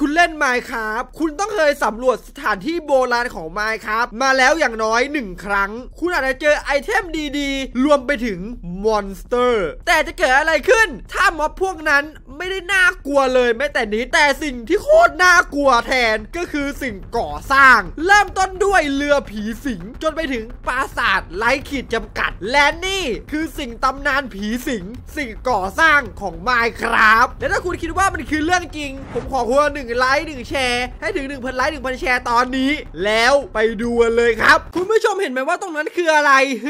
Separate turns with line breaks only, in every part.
คุณเล่น Minecraft คุณต้องเคยสำรวจสถานที่โบราณของ Minecraft มาแล้วอย่างน้อย1ครั้งคุณอาจจะเจอไอเทมดีๆรวมไปถึงมอนสเตอร์แต่จะเกิดอะไรขึ้นถ้าม็อบพวกนั้นไม่ได้น่ากลัวเลยแม้แต่นิดแต่สิ่งที่โคตรน่ากลัวแทนก็คือสิ่งก่อสร้างเริ่มต้นด้วยเรือผีสิงจนไปถึงปราสาทไร้ขีดจำกัดและนี่คือสิ่งตำนานผีสิงสิ่งก่อสร้างของ Minecraft และถ้าคุณคิดว่ามันคือเรื่องจริงผมขอคุณ1 ไลค์1 แชร์ให้ถึง 1,000 ไลค์ 1,000 แชร์ตอนนี้แล้วไปดูกันเลยครับคุณผู้ชมเห็นไหมว่าตรงนั้นคืออะไร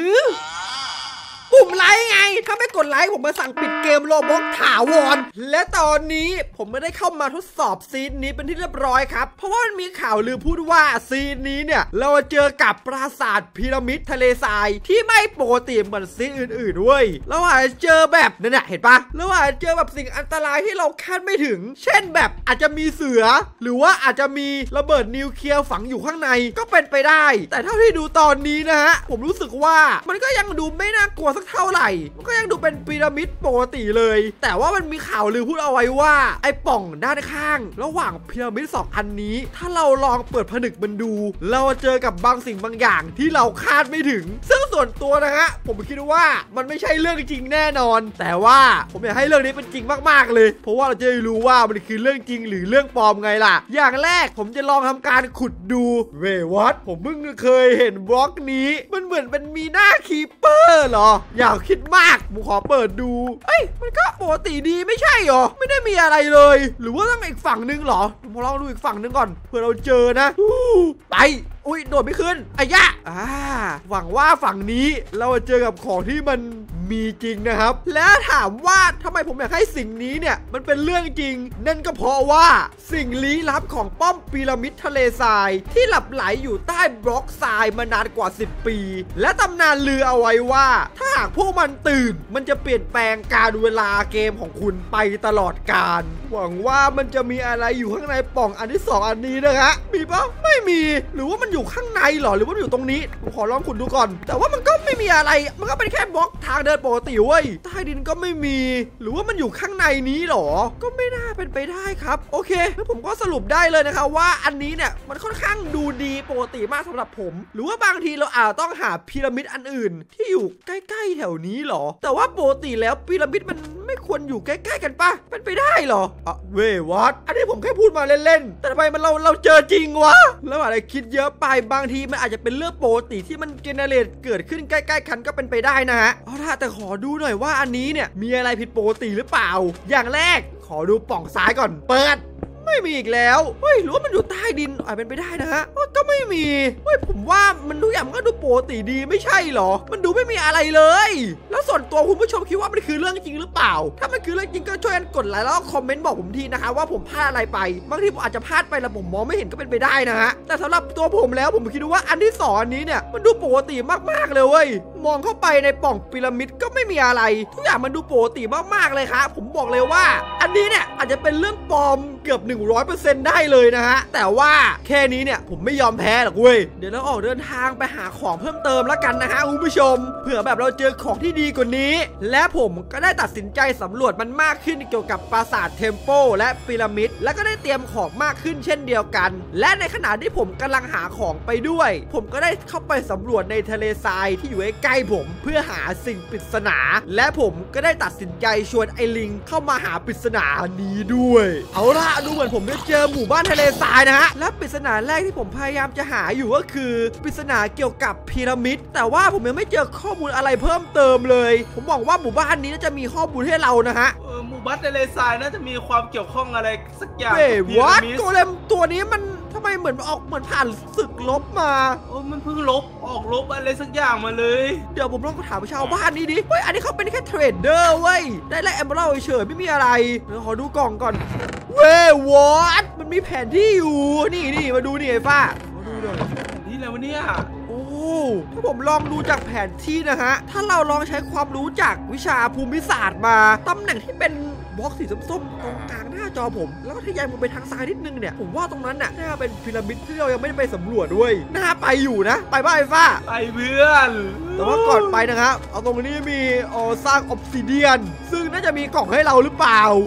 ปุ่มไลค์ไงถ้าไม่กดไลค์ผมมาสั่งปิดเกมโรบล็อกถาวรและตอนนี้ผมไม่ได้เข้ามาทดสอบซีนนี้เป็นที่เรียบร้อยครับเพราะว่ามันมีข่าวลือพูดว่าซีนนี้เนี่ยเราเจอกับปราสาทพีระมิดทะเลทรายที่ไม่ปกติเหมือนซีนอื่นๆเว้ยเราอาจจะเจอแบบนั่นแหละเห็นปะเราอาจจะเจอแบบสิ่งอันตรายที่เราคาดไม่ถึงเช่นแบบอาจจะมีเสือหรือว่าอาจจะมีระเบิดนิวเคลียร์ฝังอยู่ข้างในก็เป็นไปได้แต่เท่าที่ดูตอนนี้นะฮะผมรู้สึกว่ามันก็ยังดูไม่น่ากลัวเท่าไหร่มันก็ยังดูเป็นพีระมิดปกติเลยแต่ว่ามันมีข่าวลือพูดเอาไว้ว่าไอ้ป่องด้านข้างระหว่างพีระมิด2 อันนี้ถ้าเราลองเปิดผนึกมันดูเราเจอกับบางสิ่งบางอย่างที่เราคาดไม่ถึงซึ่งส่วนตัวนะฮะผมคิดว่ามันไม่ใช่เรื่องจริงแน่นอนแต่ว่าผมอยากให้เรื่องนี้เป็นจริงมากๆเลยเพราะว่าเราจะได้รู้ว่ามันคือเรื่องจริงหรือเรื่องปลอมไงล่ะอย่างแรกผมจะลองทำการขุดดูเว้ยวัดผมเพิ่งเคยเห็นบล็อกนี้มันเหมือนเป็นมีหน้าคีเปอร์เหรออยากคิดมากผมขอเปิดดูมันก็ปกติดีไม่ใช่หรอไม่ได้มีอะไรเลยหรือว่าต้องอีกฝั่งนึงหรอผมลองดูอีกฝั่งนึงก่อนเผื่อเราเจอนะไปอุ้ยโดดไม่ขึ้นอายะหวังว่าฝั่งนี้เราจะเจอกับของที่มันมีจริงนะครับและถามว่าทำไมผมอยากให้สิ่งนี้เนี่ยมันเป็นเรื่องจริงนั่นก็เพราะว่าสิ่งลี้ลับของป้อมพีระมิดทะเลทรายที่หลับไหลอยู่ใต้บล็อกทรายมานานกว่า10 ปีและตำนานลือเอาไว้ว่าถ้าหากพวกมันตื่นมันจะเปลี่ยนแปลงการเวลาเกมของคุณไปตลอดกาลหวังว่ามันจะมีอะไรอยู่ข้างในป่องอันที่2อันนี้นะฮะมีปะไม่มีหรือว่ามันอยู่ข้างในหรอหรือว่าอยู่ตรงนี้ผมขอลองขุดดูก่อนแต่ว่ามันก็ไม่มีอะไรมันก็เป็นแค่บล็อกทางเดินปกติเว้ยใต้ดินก็ไม่มีหรือว่ามันอยู่ข้างในนี้หรอก็ไม่น่าเป็นไปได้ครับโอเคแล้วผมก็สรุปได้เลยนะครับว่าอันนี้เนี่ยมันค่อนข้างดูดีปกติมากสำหรับผมหรือว่าบางทีเราอาจต้องหาพีระมิดอันอื่นที่อยู่ใกล้ๆแถวนี้หรอแต่ว่าปกติแล้วพีระมิดมันไม่ควรอยู่ใกล้ๆกันปะเป็นไปได้หรอเว้ยวัดอันนี้ผมแค่พูดมาเล่นๆแต่ทำไมมันเราเจอจริงวะแล้วอะไรคิดเยอะไปบางทีมันอาจจะเป็นเรื่องปกติที่มันเจเนเรตเกิดขึ้นใกล้ๆกันก็เป็นไปได้นะฮะแต่ขอดูหน่อยว่าอันนี้เนี่ยมีอะไรผิดปกติหรือเปล่าอย่างแรกขอดูป่องซ้ายก่อนเปิดไม่มีอีกแล้วหรือว่ามันอยู่ใต้ดินอาจเป็นไปได้นะฮะก็ไม่มีผมว่ามันทุกอย่างมันก็ดูปกติดีไม่ใช่หรอมันดูไม่มีอะไรเลยแล้วส่วนตัวคุณผู้ชมคิดว่ามันคือเรื่องจริงหรือเปล่าถ้ามันคือเรื่องจริงก็ช่วยกันกดไลค์แล้วคอมเมนต์บอกผมทีนะคะว่าผมพลาดอะไรไปบางทีผมอาจจะพลาดไปแล้วผมมองไม่เห็นก็เป็นไปได้นะฮะแต่สำหรับตัวผมแล้วผมคิดว่าอันที่2อันนี้เนี่ยมันดูปกติมากๆเลยเว้ยมองเข้าไปในป่องพีระมิดก็ไม่มีอะไรทุกอย่างมันดูปกติมากๆเลยครับผมบอกเลยว่าอันนี้เนี่ยอาจจะเป็นเรื่องปลอมเกือบ100% ได้เลยนะฮะแต่ว่าแค่นี้เนี่ยผมไม่ยอมแพ้หรอกเว้ยเดี๋ยวเราออกเดินทางไปหาของเพิ่มเติมแล้วกันนะฮะคุณผู้ชมเผื่อแบบเราเจอของที่ดีกว่านี้และผมก็ได้ตัดสินใจสำรวจมันมากขึ้นเกี่ยวกับปราสาทเทมโปและพีระมิดและก็ได้เตรียมของมากขึ้นเช่นเดียวกันและในขณะที่ผมกำลังหาของไปด้วยผมก็ได้เข้าไปสำรวจในทะเลทรายที่อยู่ใกล้ผมเพื่อหาสิ่งปริศนาและผมก็ได้ตัดสินใจชวนไอ้ลิงเข้ามาหาปริศนานี้ด้วยเอาล่ะดูเหมือนผมได้เจอหมู่บ้านทะเลทรายนะฮะและปริศนาแรกที่ผมพยายามจะหาอยู่ก็คือปริศนาเกี่ยวกับพีระมิดแต่ว่าผมยังไม่เจอข้อมูลอะไรเพิ่มเติมเลยผมหวังว่าหมู่บ้านนี้น่าจะมีข้อมูลให้เรานะฮะ
หมู่บ้านทะเลทรายน่าจะมีความเกี่ยวข้องอะไรสักอย่าง
วัดโกเลมตัวนี้มันทำไมเหมือนผ่านศึกลบมา
มันเพิ่งลบอะไรสักอย่างมาเลย
เดี๋ยวผมลองถามชาวบ้านนี้ดิอันนี้เขาเป็นแค่เทรดเดอร์เว้ยได้ไล่แอมเบอร์เฉยไม่มีอะไรเดี๋ยวขอดูกล่องก่อนวัดมันมีแผนที่อยู่นี่มาดูนี่ไอ้ฟ้ามาดูหน่อย
แผนที่อะไรวะเนี่ย
ถ้าผมลองดูจากแผนที่นะฮะถ้าเราลองใช้ความรู้จากวิชาภูมิศาสตร์มาตำแหน่งที่เป็นบล็อกสีส้มๆตรงกลางหน้าจอผมแล้วก็ทะยานไปทางซ้ายนิดนึงเนี่ยผมว่าตรงนั้นน่ะน่าเป็นพีระมิดที่เรายังไม่ได้ไปสำรวจด้วยน่าไปอยู่นะไปบ้าไอ้ฟ้า
ไปเพื่อน
แต่ว่าก่อนไปนะครับเอาตรงนี้มีสร้างออฟซิเดียนซึ่งน่าจะมีกล่องให้เราหรือเปล่า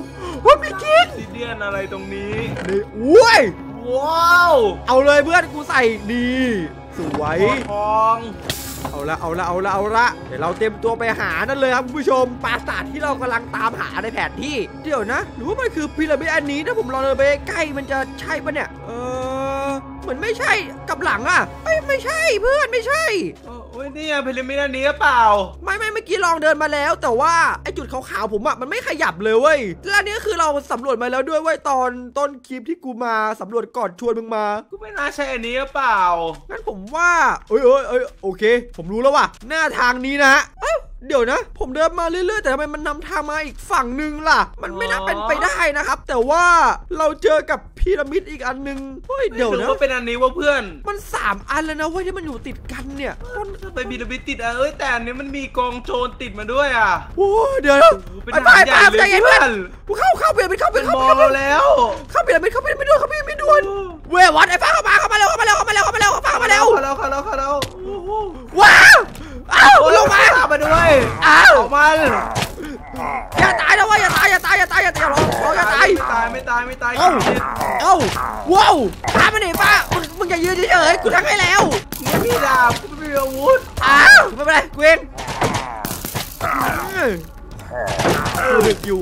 ว่ามีจริง
ซีเดียนอะไรตรงนี้
นี่อุ้ย
ว้าว
เอาเลยเพื่อนกูใส่ดีสวย
ทอง
เอาละเดี๋ยวเราเต็มตัวไปหานั่นเลยครับคุณผู้ชมปราสาทที่เรากำลังตามหาในแผนที่เดี๋ยวนะหรือว่ามันคือพีระมิดอันนี้ถ้าผมลองเดินไปใกล้มันจะใช่ปะเนี่ยเหมือนไม่ใช่กับหลังอ่ะไม่ใช่เพื่อนไม่ใช่
โอ้ยนี่พีระมิดอันนี้หรือเปล่า
ไม่เมื่อกี้ลองเดินมาแล้วแต่ว่าไอจุดขาวๆผมอ่ะมันไม่ขยับเลยเว้ยและนี่คือเราสำรวจมาแล้วด้วยเว้ยตอนต้นคลิปที่กูมาสำรวจก่อนชวนมึงมา
กูไม่น่าใช่อันนี้หรือเปล่า
งั้นผมว่าโอเคผมรู้แล้วว่ะหน้าทางนี้นะเดี๋ยวนะผมเดินมาเรื่อยๆแต่ทำไมมันนำทางมาอีกฝั่งหนึ่งล่ะมันไม่น่าเป็นไปได้นะครับแต่ว่าเราเจอกับพีระมิดอีกอันนึงเฮ้ยเดี๋ยวนะ
ว่าเป็นอันนี้ว่าเพื่อน
มัน3อันแล้วนะเว้ยที่มันอยู่ติดกันเนี่ย
ไปพีระมิดติดแต่อันนี้มันมีกองโจรติดมาด้วย
โอ้เดี๋ยวไปใจเย็นเพื่อนกูเข้าพีระมิดเข้าแล้วเข้าพีระมิดด่วนเว้ยวัดไอ้ฟ้าเข้ามาเร็วว้าวลง
มาด้วยออกมา
อย่าตายนะเว้ยอย่าตายไม่ตายว้าวพามันหนีป้ามึงอย่ายืนเฉยกูทั้งให้แล้ว
ไม่มีดาบกูไม่มีอาวุธ
ไม่เป็นไรกูเองกูดึกอยู่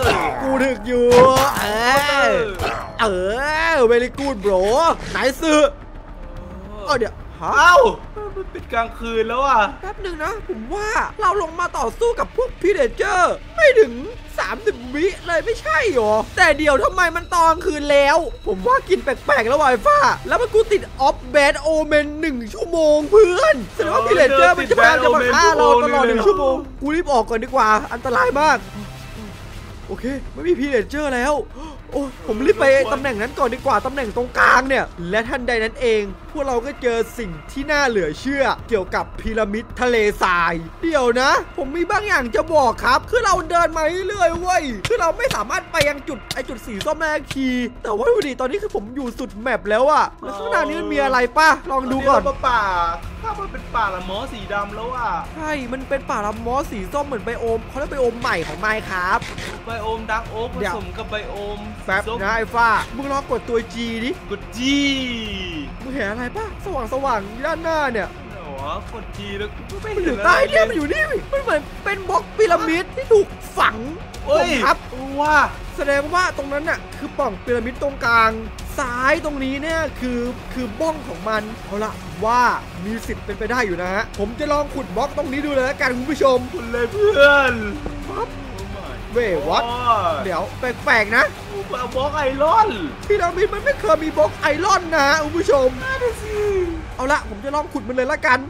เวลี่กูดโบรไหนซื้อเดี๋ยว
มันปิดกลางคืนแล้วอ่ะ
แป๊บหนึ่งนะผมว่าเราลงมาต่อสู้กับพวกพีเดเจอร์ไม่ถึง30 วิเลยไม่ใช่หรอแต่เดี๋ยวทำไมมันตอนคืนแล้วผมว่ากินแปลกๆแล้วไวฟ้าแล้วมันกูติดออฟแบดโอเมน1 ชั่วโมงเพื่อนแสดงว่าพีเดเจอร์มันจะมาฆ่าเราตลอด1 ชั่วโมงกูรีบออกก่อนดีกว่าอันตรายมากโอเคไม่มีพีเดเจอร์แล้วโอ้ผมรีบไปตำแหน่งนั้นก่อนดีกว่าตำแหน่งตรงกลางเนี่ยและทันใดนั้นเองพวกเราก็เจอสิ่งที่น่าเหลือเชื่อเกี่ยวกับพีระมิดทะเลทรายเดี๋ยวนะผมมีบางอย่างจะบอกครับคือเราเดินมาเรื่อยๆเว้ยคือเราไม่สามารถไปยังจุดสีส้มแม่ทีแต่ว่าดูดิตอนนี้คือผมอยู่สุดแมปแล้วอะแล้วข้างหน้านี้มันมีอะไรป่ะลองดูก่อน
ป่าถ้ามันเป็นป่าละมอสีดำแล้วอะ
ใช่มันเป็นป่าละมอสีส้มเหมือนไบโอมเขาเรียกไบโอมใหม่ของไมค์ครับ
ไบโอมดักโอ๊กผสมกับไบโอม
แป๊บนะไอ้ฟ้ามึงลองกดตัว G ดิ
กด G
มึงเห็นอะไรป่ะสว่างด้านหน้าเนี่ย
กด G แล้ว
ไม่อยู่ใต้เนี่ยมันอยู่นี่มันเหมือนเป็นบล็อกพีระมิดที่ถูกฝัง
ครับว่า
แสดงว่าตรงนั้นน่ะคือปล่องพีระมิดตรงกลางซ้ายตรงนี้เนี่ยคือบ้องของมันเอาละว่ามีสิทธิ์เป็นไปได้อยู่นะฮะผมจะลองขุดบล็อกตรงนี้ดูเลยแล้วกันคุณผู้ชม
คุณเลยเพื่อน
เว้ยวัดเดี๋ยวแปลกๆนะ
บล็อกไอรอน
พีระมิดมันไม่เคยมีบล็อกไอรอนนะคุณผู้ชมเอาละผมจะลองขุดมันเลยละกัน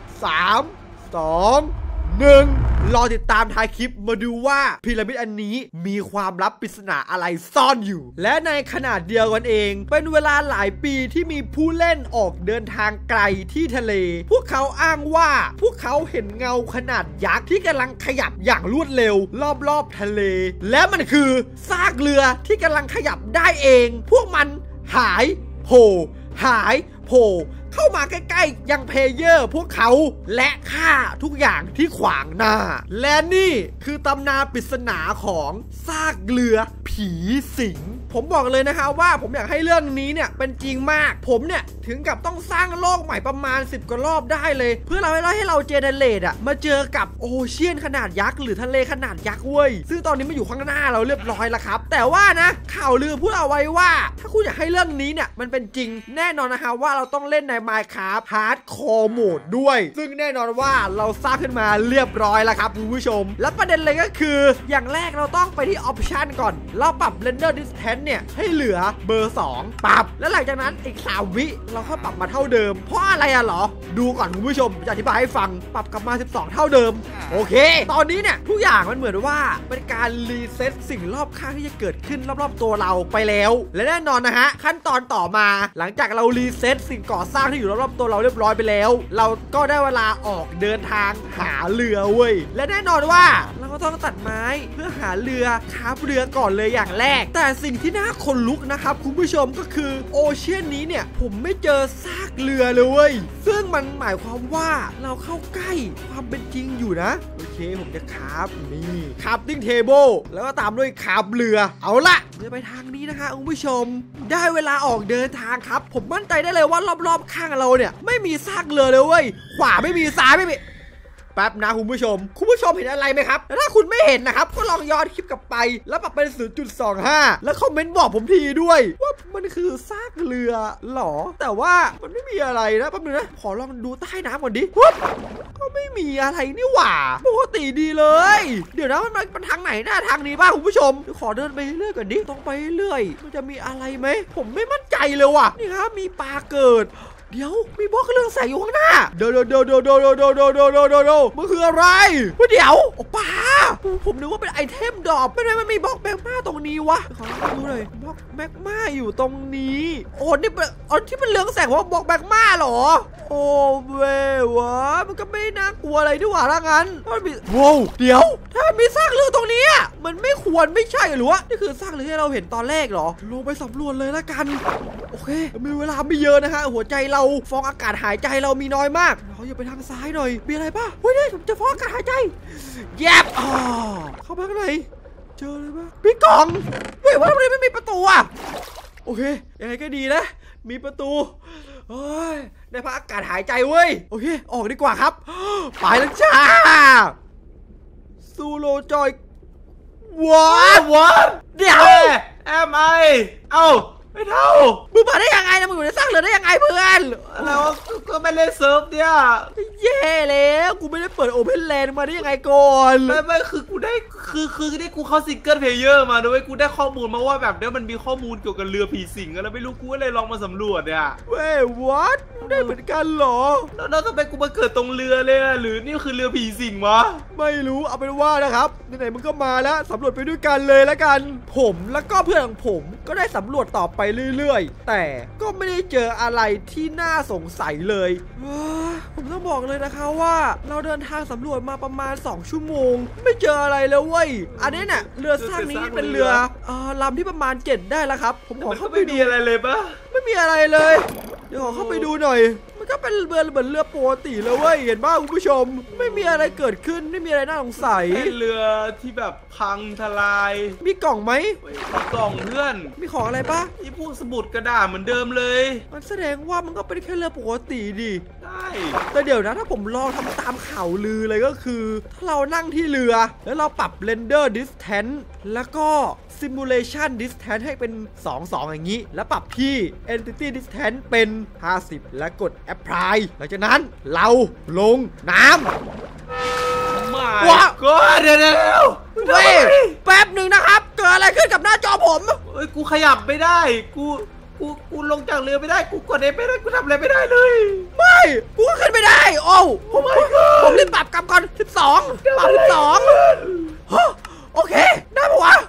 3 2 1รอติดตามท้ายคลิปมาดูว่าพีระมิดอันนี้มีความลับปริศนาอะไรซ่อนอยู่และในขนาดเดียวกันเองเป็นเวลาหลายปีที่มีผู้เล่นออกเดินทางไกลที่ทะเลพวกเขาอ้างว่าพวกเขาเห็นเงาขนาดยักษ์ที่กำลังขยับอย่างรวดเร็วรอบๆทะเลและมันคือซากเรือที่กำลังขยับได้เองพวกมันหายโผล่เข้ามาใกล้ๆยังเพลเยอร์พวกเขาและฆ่าทุกอย่างที่ขวางหน้าและนี่คือตำนานปริศนาของซากเรือผีสิงผมบอกเลยนะคะว่าผมอยากให้เรื่องนี้เนี่ยเป็นจริงมากผมเนี่ยถึงกับต้องสร้างโลกใหม่ประมาณ10 กว่ารอบได้เลยเพื่อให้เราเจเนเรตมาเจอกับโอเชียนขนาดยักษ์หรือทะเลขนาดยักษ์เว้ยซึ่งตอนนี้มาอยู่ข้างหน้าเราเรียบร้อยแล้วครับแต่ว่านะข่าวลือพูดเอาไว้ว่าถ้าคุณอยากให้เรื่องนี้เนี่ยมันเป็นจริงแน่นอนนะคะว่าเราต้องเล่นใน Minecraft Hardcore Mode ด้วยซึ่งแน่นอนว่าเราสร้างขึ้นมาเรียบร้อยแล้วครับคุณผู้ชมและประเด็นเลยก็คืออย่างแรกเราต้องไปที่ Option ก่อนเราปรับ Render Distance เนี่ยให้เหลือเบอร์2ปรับแล้วหลังจากนั้นอีก3 วิเราก็ปรับมาเท่าเดิมเพราะอะไรหรอดูก่อนคุณผู้ชมจะอธิบายให้ฟังปรับกลับมา12เท่าเดิมโอเคตอนนี้เนี่ยทุกอย่างมันเหมือนว่าเป็นการรีเซ็ตสิ่งรอบข้างที่จะเกิดขึ้นรอบๆตัวเราไปแล้วและแน่นอนนะฮะขั้นตอนต่อมาหลังจากเรารีเซ็ตสิ่งก่อสร้างที่อยู่รอบๆตัวเราเรียบร้อยไปแล้วเราก็ได้เวลาออกเดินทางหาเรือเว้ยและแน่นอนว่าเราเราก็ต้องตัดไม้เพื่อหาเรือคราฟเรือก่อนเลยอย่างแรกแต่สิ่งที่น่าขนลุกนะครับคุณผู้ชมก็คือโอเชียนนี้เนี่ยผมไม่เจอซากเรือเลยเว้ยซึ่งมันหมายความว่าเราเข้าใกล้ความเป็นจริงอยู่นะโอเคผมจะคราฟนี่คราฟติ้งเทเบิลแล้วก็ตามด้วยคราฟเรือเอาละจะไปทางนี้นะคะคุณผู้ชมได้เวลาออกเดินทางครับผมมั่นใจได้เลยว่ารอบๆข้างเราเนี่ยไม่มีซากเรือเลยเว้ยขวาไม่มีซ้ายไม่มีแป๊บนะคุณผู้ชมเห็นอะไรไหมครับถ้าคุณไม่เห็นนะครับก็ลองย้อนคลิปกลับไปแล้วปรับเป็น 0.25 แล้วคอมเมนต์บอกผมทีด้วยว่ามันคือซากเรือหรอแต่ว่ามันไม่มีอะไรนะแป๊บนึงนะขอลองดูใต้น้ำก่อนดิก็ไม่มีอะไรนี่หว่าปกติดีเลยเดี๋ยวนะมันทางไหนนะทางนี้บ้างคุณผู้ชมขอเดินไปเรื่อยก่อนดิตรงไปเรื่อยมันจะมีอะไรไหมผมไม่มั่นใจเลยว่ะนี่ครับมีปลาเกิดเดี๋ยวมีบล็อกเรื่องแสงอยู่ข้างหน้าเดี๋ยวมันคืออะไรเดี๋ยวโอ้ป้าผมนึกว่าเป็นไอเทมดรอปไม่ได้มันมีบล็อกแมกมาตรงนี้วะขอดูหน่อยบล็อกแมกมาอยู่ตรงนี้โอ้นี่ที่มันเรืองแสงว่าบล็อกแมกมาเหรอโอ้เว้ยวะมันก็ไม่น่ากลัวอะไรด้วยว่าละงั้นมันมีว้าวเดี๋ยวถ้ามีซากเรือตรงนี้มันไม่ควรไม่ใช่หรือวะนี่คือซากเรือที่เราเห็นตอนแรกเหรอลงไปสำรวจเลยละกันโอเคมีเวลาไม่เยอะนะฮะหัวใจเราฟองอากาศหายใจเรามีน้อยมากเราอย่าไปทางซ้ายหน่อยมีอะไรป่ะเฮ้ยเนี่ยผมจะฟองอากาศหายใจแยบเข้ามาข้างในเจอเลยป่ะพี่กล่องเฮ้ยว่าทำไมไม่มีประตูโอเคยังไงก็ดีนะมีประตูเฮ้ยได้พักอากาศหายใจเว้ยโอเคออกดีกว่าครับไปแล้วจ้าซูโรจอยwhat เดี๋ยว
แอมไอเอ้าไม่เท่า
มึงมาได้ยังไงนะมึงอยู่ในซากเรือได้ยังไงเพื่อน
เราก็ไม่เล่นเซิร์ฟเนี่ย
แย่แล้วกูไม่ได้เปิดโอเพนแลนด์มาได้ยังไงก่อน
ไม่คือกูได้คือได้กูเข้าซิงเกิลเพลเยอร์มาด้วยกูได้ข้อมูลมาว่าแบบเนี้ยมันมีข้อมูลเกี่ยวกับเรือผีสิงแล้วไม่รู้กูก็เลยลองมาสำรวจเนี่ย
เว้ย what ได้เหมือนกันเหรอ
แล้วทำไมกูมาเกิดตรงเรือเลยหรือนี่คือเรือผีสิงวะ
ไม่รู้เอาเป็นว่านะครับไหนๆมึงก็มาแล้วสำรวจไปด้วยกันเลยแล้วกันผมแล้วก็เพื่อนของผมก็ได้สำรวจต่อไปเรื่อยๆแต่ก็ไม่ได้เจออะไรที่น่าสงสัยเลยผมต้องบอกเลยนะคะว่าเราเดินทางสำรวจมาประมาณ2 ชั่วโมงไม่เจออะไรเลยเว้ยอันนี้เนี่ยเรือสร้างนี้เป็นเรือลำที่ประมาณ7ได้แล้วครับผมขอเข้าไปดู
อะไรเลยปะ
ไม่มีอะไรเลยเดี๋ยวขอเข้าไปดูหน่อยมันก็เป็นเรือเหมือนเรือปกติเลยเว้ยเห็นบ้างคุณผู้ชมไม่มีอะไรเกิดขึ้นไม่มีอะไรน่าสงสัย
เป็นเรือที่แบบพังทลาย
มีกล่องไหม
มีกล่องเพื่อน
มีของอะไรปะ
ที่พวกสมุดกระดาษเหมือนเดิมเลย
มันแสดงว่ามันก็เป็นแค่เรือปกติดิ
ได้
แต่เดี๋ยวนะถ้าผมลองทำตามข่าวลือเลยก็คือถ้าเรานั่งที่เรือแล้วเราปรับ render distance แล้วก็ simulation distance ให้เป็น2 อย่างนี้แล้วปรับที่ entity distance เป็น50และกด apply หลังจากนั้นเราลงน้ำ
ว้าวก็เดี๋ยว
เฮ้ยแป๊บหนึ่งนะครับเกิดอะไรขึ้นกับหน้าจอผม
กูขยับไม่ได้กูลงจากเรือไม่ได้กูกดเองไม่ได้กูทำอะไรไม่ได้เลย
ไม่กูก็ขึ้นไม่ได้โอ้ผมรีบปรับกลับก่อน12ปรับ12โอเคได้ปะวะ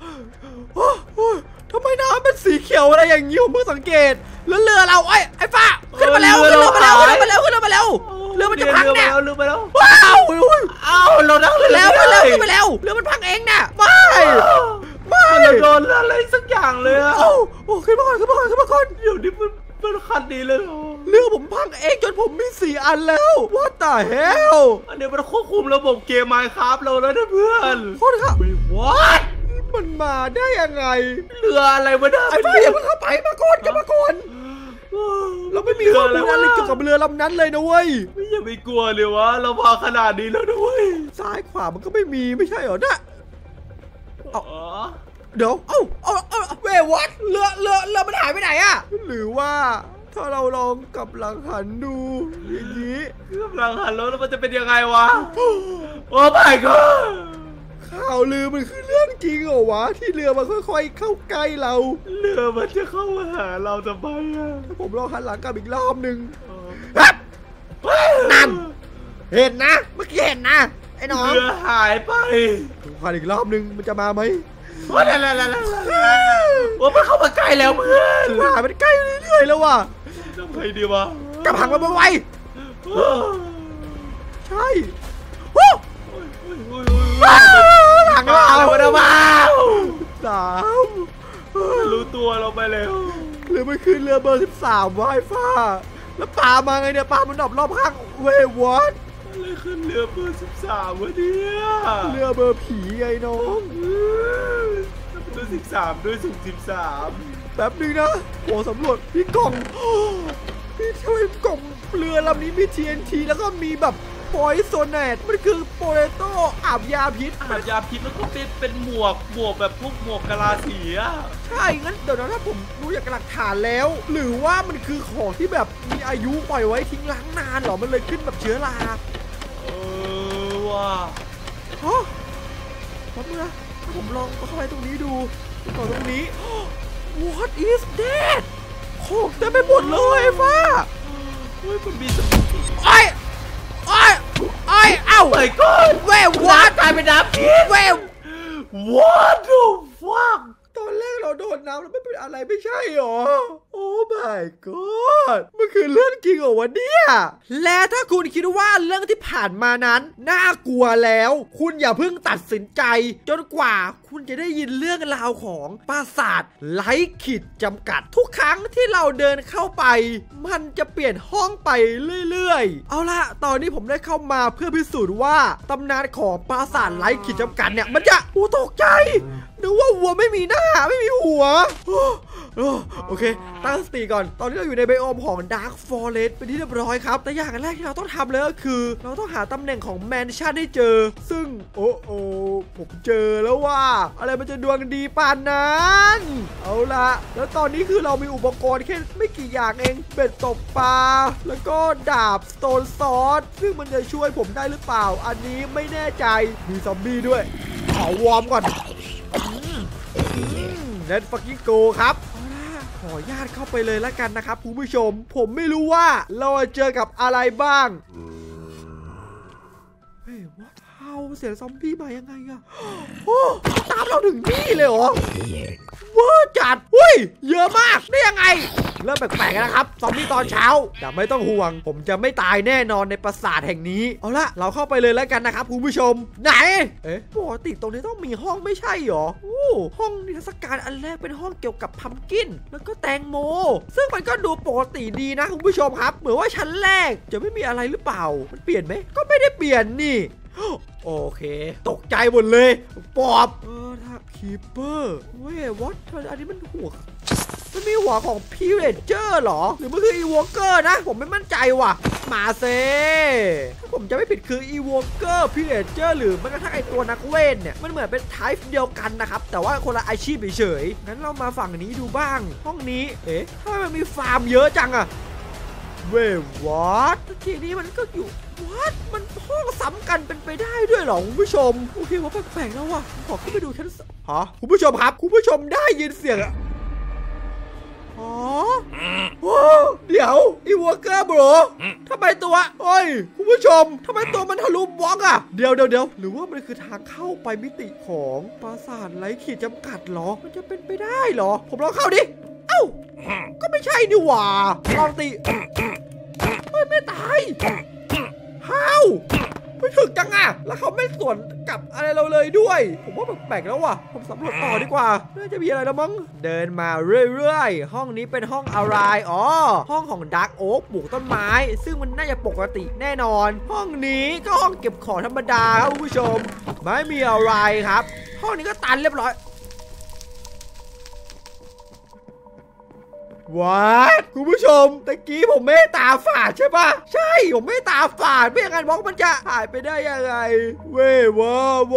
ทำไมน้ำเป็นสีเขียวอะไรอย่างนี้ผมเพิ่งสังเกตแล้วเรือเราไอ้ฟ้าขึ้นมาแล้วเรือมันจะพังเนี่ย
เรือมาแล้ว
ว้าว
เรานั่งเรือ
แล้วขึ้นไปแล้วเรือมันพังเองเนี่ยไม่
มันโดนอะไรสักอย่างเลย
ขึ้นมาก่อน
เดี๋ยวนี้มันคันดีเลย
เรือผมพังเองจนผมมี4 อันแล้วว่าแต่เฮล
อันนี้มันควบคุมระบบเกม Minecraft เราแล้วนะเพื่อน
โคตรครับมันมาได้ยังไง
เรืออะไรมาได้
ไอ้พี่อย่าเพิ่งเข้าไปมาก่อนเราไม่มีข้อมูลอะไรเกี่ยวกับเรือลำนั้นเลยนะเว้ย
ไม่อย่าไปกลัวเลยวะเราพาขนาดนี้แล้วนะเว้ย
ซ้ายขวามันก็ไม่มีไม่ใช่เหรอนะเดี๋ยวเว้ยวัดเรือมันหายไปไหนอะหรือว่าถ้าเราลองกลับหลังหันดูอย่างนี้
กลับหลังหันแล้วมันจะเป็นยังไงวะโอ้ my god
ข่าวลือมันคือเรื่องจริงเหรอวะที่เรือมันค่อยๆเข้าใกล้เรา
เรือมันจะเข้ามาหาเราทำไม
ถ้าผมลองหันหลังกลับอีกรอบนึงนั่นเห็นนะเมื่อกี้เห็นนะไอ้น้อง
เรือหายไป
หันอีกรอบนึงมันจะมาไหม
ว่ามันเข้ามาใกล้แล้วเพื่อน
หายไปใกล้เรื่อยๆแล้วว่ะ
ทำไงดีวะ
กลับหันมาไวใช่หลังเรา
อะไรมา
13
รู้ตัวเราไปแล้ว
หรือมันคือเรือเบอร์13วะไอ้ฟ้าแล้วปลามาไงเนี่ยปลามันดรอปรอบข้างเว้ยวอด
อะไรขึ้นเรือเบอร์13วะเนี่ย
เรือเบอร์ผีไงน้อง
เบอร์13ด้วยสุ่ม13
แป๊บนึงนะโอ้สำรวจพี่กล่องพี่ช่วยกล่องเรือลำนี้มี TNT แล้วก็มีแบบพอยโซเนตมันคือโปเตโต้อาบยาพิษ
แล้วก็เป็นหมวกแบบพวกหมวกกะลาสีอ่ะ
ใช่งั้นเดี๋ยวนะถ้าผมรู้จากหลักฐานแล้วหรือว่ามันคือของที่แบบมีอายุปล่อยไว้ทิ้งล้างนานหรอมันเลยขึ้นแบบเชื้อรา
ว่ะ
ฮะแป๊บนึงนะผมลองเข้าไปตรงนี้ดูต่อตรงนี้ What is that ของเต็มไปหมดเลยฟ้า
เฮ้ยมันมี
ไอ้เอ้า
ไอ้ก้อน
เว้ยวัด
ตายเป็นน้ำพิษ
เว้ย
What the fuck
ตอนแรกเราโดนน้ำแล้วไม่เป็นอะไรไม่ใช่หรอโอ้ my god มันคือเรื่องจริงเหรอวะเนี่ยและถ้าคุณคิดว่าเรื่องที่ผ่านมานั้นน่ากลัวแล้วคุณอย่าเพิ่งตัดสินใจจนกว่าคุณจะได้ยินเรื่องราวของปราสาทไร้ขีดจำกัดทุกครั้งที่เราเดินเข้าไปมันจะเปลี่ยนห้องไปเรื่อยๆเอาล่ะตอนนี้ผมได้เข้ามาเพื่อพิสูจน์ว่าตำนานของปราสาทไร้ขีดจำกัดเนี่ยมันจะตกใจนึกว่าวัวไม่มีหน้าไม่มีหัวโอเคตั้งสติก่อนตอนนี้เราอยู่ในไบโอมของ Dark Forest เป็นที่เรียบร้อยครับแต่อย่างแรกที่เราต้องทำเลยก็คือเราต้องหาตำแหน่งของแมนชั่นให้เจอซึ่งโอ้ผมเจอแล้วว่าอะไรมันจะดวงดีปานนั้นเอาละแล้วตอนนี้คือเรามีอุปกรณ์แค่ไม่กี่อย่างเองเบ็ดตกปลาแล้วก็ดาบสโตนซอสซึ่งมันจะช่วยผมได้หรือเปล่าอันนี้ไม่แน่ใจมีซอมบี้ด้วยขอวอร์มก่อนLet's fucking go ครับขออนุญาตเข้าไปเลยแล้วกันนะครับคุณผู้ชมผมไม่รู้ว่าเราจะเจอกับอะไรบ้างเฮ้ยว่าเสียงซอมบี้มายังไงอะโอ้ตามเราถึงนี่เลยเหรอว้าจัดอุ้ยเยอะมากได้ยังไงเริ่มแปลกๆนะครับซอมบี้ตอนเช้าแต่ไม่ต้องห่วงผมจะไม่ตายแน่นอนในปราสาทแห่งนี้เอาละเราเข้าไปเลยแล้วกันนะครับคุณผู้ชมไหนปกติตรงนี้ต้องมีห้องไม่ใช่หรอห้องนิทรรศการอันแรกเป็นห้องเกี่ยวกับพัมกินแล้วก็แตงโมซึ่งมันก็ดูปกติดีนะคุณผู้ชมครับเหมือนว่าชั้นแรกจะไม่มีอะไรหรือเปล่ามันเปลี่ยนไหมก็ไม่ได้เปลี่ยนนี่โอเคตกใจหมดเลยปอบทับคีเปอร์เว้ยวอตอันนี้มันหัวมันมีหัวของพีเรนเจอร์หรอหรือมันคืออีวอเกอร์นะผมไม่มั่นใจว่ะมาเซ่ถ้าผมจะไม่ผิดคืออีวอเกอร์พีเรนเจอร์หรือแม้กระทั่งไอตัวนักเวทเนี่ยมันเหมือนเป็นไทป์เดียวกันนะครับแต่ว่าคนละอาชีพเฉยๆงั้นเรามาฝั่งนี้ดูบ้างห้องนี้ถ้ามันมีฟาร์มเยอะจังอะเว้ยวอตทีนี้มันก็อยู่วัดมันห้องซ้ำกันเป็นไปได้ด้วยหรอคุณผู้ชมโอเคว่าแปลกๆแล้วว่ะขอขึ้นไปดูชั้นคุณผู้ชมครับคุณผู้ชมได้ยินเสียงเดี๋ยวอีวอเกอร์บรทำไมตัวคุณผู้ชมทำไมตัวมันทะลุบล็อกอะเดี๋ยวหรือว่ามันคือทางเข้าไปมิติของปราสาทไร้ขีดจำกัดหรอมันจะเป็นไปได้หรอผมลองเข้าดิก็ไม่ใช่นี่หว่าลองตีไม่ตายไม่ถึกจังอะแล้วเขาไม่สวนกับอะไรเราเลยด้วยผมว่าแปลกๆแล้วว่ะผมสำรวจต่อดีกว่าน่าจะมีอะไรแล้วมั้งเดินมาเรื่อยๆห้องนี้เป็นห้องอะไรห้องของดาร์กโอ๊กปลูกต้นไม้ซึ่งมันน่าจะปกติแน่นอนห้องนี้ก็ห้องเก็บของธรรมดาครับคุณผู้ชมไม่มีอะไรครับห้องนี้ก็ตันเรียบร้อยวัดคุณผู้ชมตะกี้ผมไม่ตาฝาดใช่ปะใช่ผมไม่ตาฝาดไม่อย่างนั้นบล็อกมันจะหายไปได้ยังไงเว้ยว้าว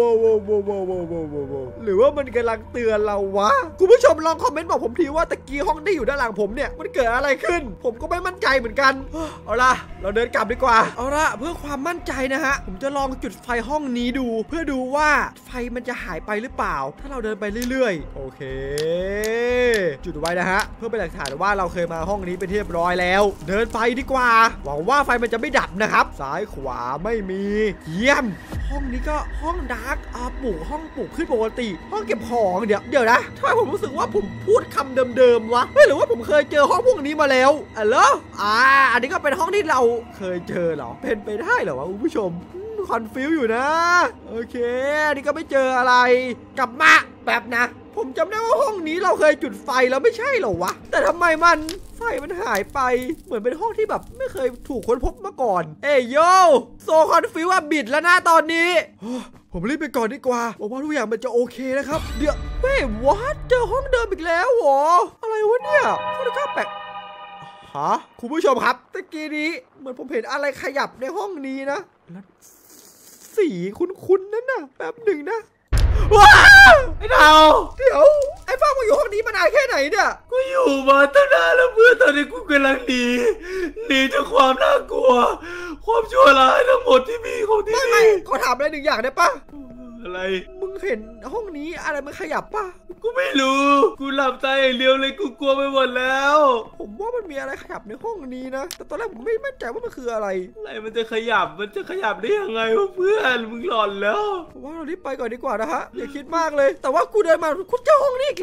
หรือว่ามันกำลังเตือนเราวะคุณผู้ชมลองคอมเมนต์บอกผมทีว่าตะกี้ห้องที่อยู่ด้านหลังผมเนี่ยมันเกิดอะไรขึ้นผมก็ไม่มั่นใจเหมือนกันเอาล่ะเราเดินกลับดีกว่าเอาล่ะเพื่อความมั่นใจนะฮะผมจะลองจุดไฟห้องนี้ดูเพื่อดูว่าไฟมันจะหายไปหรือเปล่าถ้าเราเดินไปเรื่อยๆโอเคจุดไว้นะฮะเพื่อเป็นหลักฐานว่าเราเคยมาห้องนี้เป็นที่เรียบร้อยแล้วเดินไปดีกว่าหวังว่าไฟมันจะไม่ดับนะครับซ้ายขวาไม่มีเยี่ยมห้องนี้ก็ห้องดาร์กห้องปลูกขึ้นปกติห้องเก็บของเดี๋ยวนะทำไมผมรู้สึกว่าผมพูดคำเดิมวะหรือว่าผมเคยเจอห้องพวกนี้มาแล้วเหรออันนี้ก็เป็นห้องที่เราเคยเจอเหรอเป็นไปได้เหรอวะคุณผู้ชมคอนฟิวอยู่นะโอเคนี่ก็ไม่เจออะไรกลับมาแบบนะผมจำได้ว่าห้องนี้เราเคยจุดไฟแล้วไม่ใช่เหรอวะแต่ทำไมไฟมันหายไปเหมือนเป็นห้องที่แบบไม่เคยถูกค้นพบมาก่อนเอ้ยโยโซคอนฟิวว่าบิดแล้วนะตอนนี้ผมรีบไปก่อนดีกว่าบอกว่าทุกอย่างมันจะโอเคนะครับเดี๋ยวเฮ้ยวัดเจอห้องเดิมอีกแล้วเหรออะไรวะเนี่ยค่อนข้างแปลกคุณผู้ชมครับตะกี้นี้เหมือนผมเห็นอะไรขยับในห้องนี้นะแล้วสีคุ้นๆนั่นน่ะแป๊บหนึ่งนะว้าว
ไอ้ดาว
เดี๋ยวไอ้ฟ้ามึงอยู่ห้องนี้มานานแค่ไหนเนี่ย
กูอยู่มาตั้งนานแล้วเพื่อนตอนนี้กูกำลังหนีจากความน่ากลัวความชั่วร้ายทั้งหมดที่มีของที่นี่
ขอถามอะไรหนึ่งอย่างได้ปะ
อะไร
มึงเห็นห้องนี้อะไรมันขยับปะ
กูไม่รู้กูหลับตาอย่างเดียวเลยกูกลัวไปหมดแล้ว
ผมว่ามันมีอะไรขยับในห้องนี้นะแต่ตอนแรกผมไม่มั่นใจว่ามันคืออะไร
มันจะขยับได้ยังไงวะเพื่อนมึงหลอนแล้ว
ผมว่าเรารีบไปก่อนดีกว่านะฮะอย่าคิดมากเลยแต่ว่ากูเดินมากูเจอห้องนี้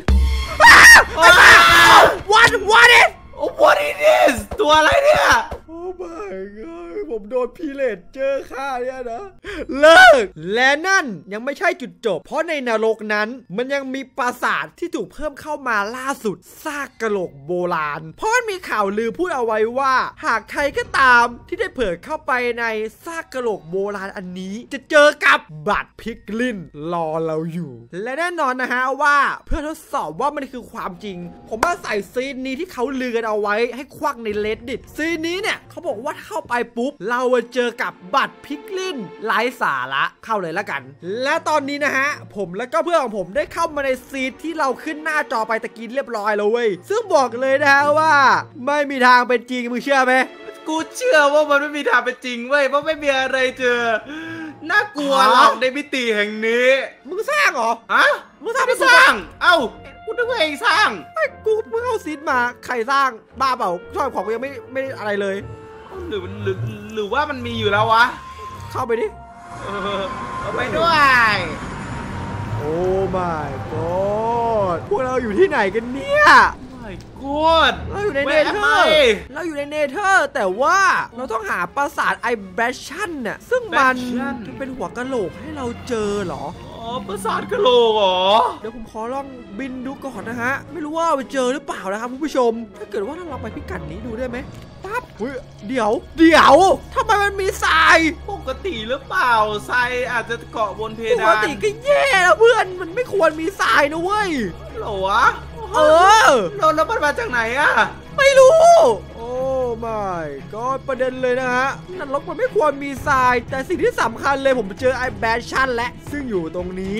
what
is this ตัวอะไรเนี่ย
โอ้ my god ผมโดนพีเลตเจอฆ่าเนี่ยนะเลิกและนั่นยังไม่ใช่จุดจบเพราะในนรกนั้นมันยังมีปราสาทที่ถูกเพิ่มเข้ามาล่าสุดซากกะโหลกโบราณเพราะมันมีข่าวลือพูดเอาไว้ว่าหากใครก็ตามที่ได้เผยเข้าไปในซากกะโหลกโบราณอันนี้จะเจอกับบัตรพิกลินรอเราอยู่และแน่นอนนะฮะว่าเพื่อทดสอบว่ามันคือความจริงผมมาใส่ซีนนี้ที่เขาลือกันเอาไว้ให้ควักในเลดดิตซีนนี้เนี่ยเขาบอกว่าเข้าไปปุ๊บเราจะเจอกับบัตรพิกลินไร้สาระเข้าเลยละกันและตอนนี้นะฮะผมและก็เพื่อนของผมได้เข้ามาในซีนที่เราขึ้นหน้าจอไปตะกี้เรียบร้อยแล้วเว้ยซึ่งบอกเลยนะฮะว่าไม่มีทางเป็นจริงมึงเชื่อไหม
กูเชื่อว่ามันไม่มีทางเป็นจริงเว้ยเพราะไม่มีอะไรเจอน่ากลัวหรอกในมิติแห่งนี้
มึงสร้างเหรอ
ฮะมึงสร้างเอ้ากูนึกว่าเองสร้าง
ไอ้กูเพิ่งเอาซีนมาใครสร้างบ้าเปล่าชอบของกูยังไม่อะไรเลย
หรือว่ามันมีอยู่แล้ววะ
เข้าไปดิ
เอาไปด้วย
โอ้ my god พวกเราอยู่ที่ไหนกันเนี่ย
my god
เราอยู่ในเนเธอร์แต่ว่าเราต้องหาปราสาทไอแบชชั่นน่ะซึ่งมันเป็นหัวกะโหลกให้เราเจอเหรอ
ปราสาทกะโหลกเหรอ
เดี๋ยวผมขอลองบินดูก่อนนะฮะไม่รู้ว่าไปเจอหรือเปล่านะครับคุณผู้ชมถ้าเกิดว่าเราลองไปพิกัดนี้ดูได้ไหมปั๊บเดี๋ยวทำไมมันมีทราย
ปกติหรือเปล่าทรายอาจจะเกาะบนเพดาน
ปกติก็แย่แล้วเพื่อนมันไม่ควรมีทรายนะเว้ย
หรอวะแล้วมันมาจากไหนอะ
ไม่รู้โอ้ไม่ก็ประเด็นเลยนะฮะนรกมันไม่ควรมีทรายแต่สิ่งที่สำคัญเลยผมเจอไอแบชชั่นและซึ่งอยู่ตรงนี้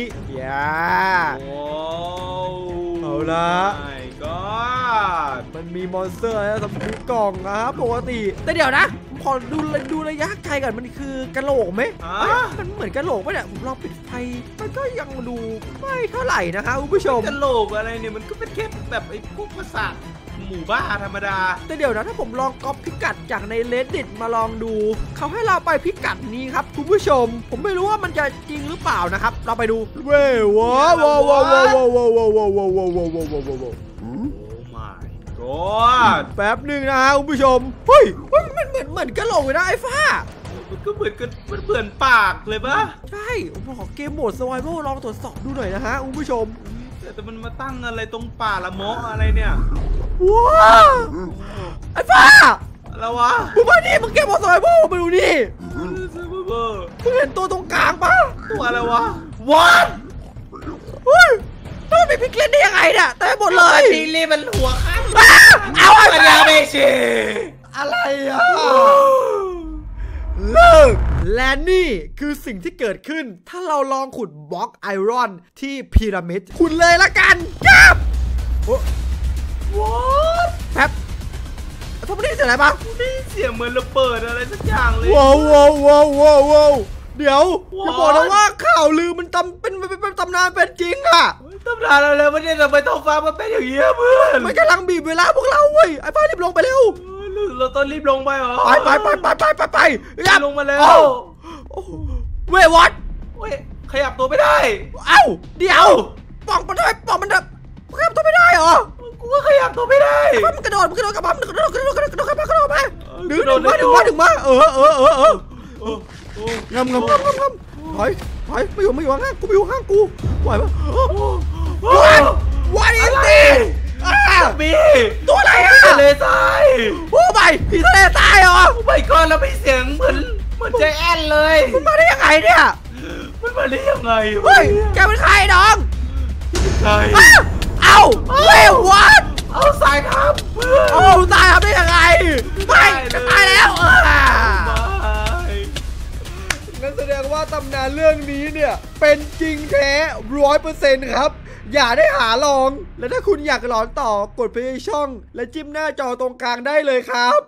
เอาละมันมีมอนสเตอร์อะไรสำหรับกล่องนะครับปกติแต่เดี๋ยวนะขอดูระยะไกลก่อนมันคือกะโหลกไหมมันเหมือนกะโหลกไหมเนี่ยผมลองปิดไฟมันก็ยังดูไม่เท่าไหร่นะคะคุณผู้ชม
กะโหลกอะไรเนี่ยมันก็เป็นแค่แบบไอ้พวกปราสาทหมู่บ้านธรรมดา
แต่เดี๋ยวนะถ้าผมลองก๊อปพิกัดจากในเลดดิตมาลองดูเขาให้เราไปพิกัดนี้ครับคุณผู้ชมผมไม่รู้ว่ามันจะจริงหรือเปล่านะครับเราไปดูเว้ยว้าวแป๊บหนึ่งนะฮะคุณผู้ชมเฮ้ยมันเหมือนกระโหลกเลยนะไอ้ฟ้า
มันก็เหมือนปากเลยปะ
ใช่ผมขอเกมโหมด Survival ลองตรวจสอบดูหน่อยนะฮะคุณผู้ชม
แต่มันมาตั้งอะไรตรงป่าละเมาะอะไรเนี่ย
ว้าไอ้ฟ้า
อะไรวะ
มึงมาดิมึงเกมโหมด Survival มาดูนี่มึงเห็นตัวตรงกลางปะ
ตัวอะไรวะ
ต้องมีพิกเลนได้ยังไงเนี่ยแต่หมดเลย
พิกเลนมันหัวข้าง
เอา
ไอ้เมชิ
อะไรอ่ะเลิกและนี่คือสิ่งที่เกิดขึ้นถ้าเราลองขุดบล็อกไอรอนที่พีระมิดขุดเลยละกันจับแป๊บพวกนี้เสียงอะไรบ้าง
นี่เสียงเหมือนระเบิดอะไรสักอย่างเลย
ว้าวเดี๋ยวจะบอกนะว่าข่าวลือมันเป็นตำนานเป็นจริงอะ
ตำนานอะไรวะเนี่ยทำไมท้องฟ้ามันเป็นอย่างนี้เพื่อน
มันกำลังบีบเวลาพวกเราเว้ยไอ้ป้ารีบลงไปเร็ว
เราต้องรีบลงไปเหรอ
ไป
ลงมาแล้ว
เว้ยวัด
ขยับตัวไม่ได้
เอ้าเดี๋ยวป่องมันขยับตัวไม่ได้เหรอ
กูก็ขยับตัวไม่ได้
มันกระโดดกระโดดมาดึงมางำถอยไม่อยู่ข้างกูไหวปะWhat is this
มี
ตัวอะไรอะ
ทะเลทราย
โอ้ไม่ผีทะเลทรายเหรอ
โอ้ my god แล้วมีเสียงเหมือนใจแอนเลย
มันมาได้ยังไงเนี่ย
มันมาได้ยังไง
เฮ้ยแกเป็นใครน้อง
ใคร
เอ้าเฮ้ย what
เอาสายทับเพื่อน
โอ้ตายทำได้ยังไงไม่จะตายแล้วนั่นแสดงว่าตำนานเรื่องนี้เนี่ยเป็นจริงแท้ 100% ครับอย่าได้หาลองและถ้าคุณอยากหลอนต่อกดไปที่ช่องและจิ้มหน้าจอตรงกลางได้เลยครับ